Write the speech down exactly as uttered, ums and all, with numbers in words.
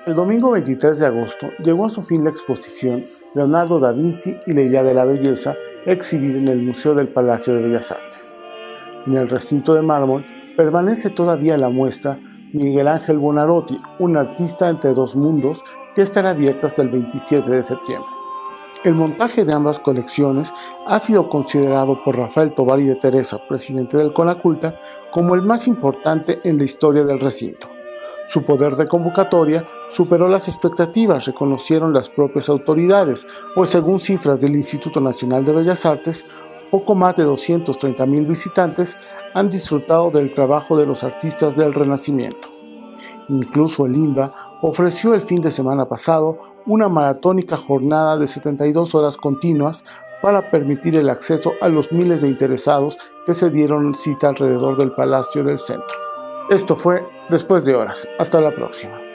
El domingo veintitrés de agosto llegó a su fin la exposición Leonardo da Vinci y la idea de la belleza, exhibida en el Museo del Palacio de Bellas Artes. En el recinto de mármol permanece todavía la muestra Miguel Ángel Buonarroti, un artista entre dos mundos, que estará abierta hasta el veintisiete de septiembre. El montaje de ambas colecciones ha sido considerado por Rafael Tovar y de Teresa, presidente del Conaculta, como el más importante en la historia del recinto. Su poder de convocatoria superó las expectativas, reconocieron las propias autoridades, pues según cifras del Instituto Nacional de Bellas Artes, poco más de doscientos treinta mil visitantes han disfrutado del trabajo de los artistas del Renacimiento. Incluso el INBA ofreció el fin de semana pasado una maratónica jornada de setenta y dos horas continuas para permitir el acceso a los miles de interesados que se dieron cita alrededor del Palacio del Centro. Esto fue Después de Horas. Hasta la próxima.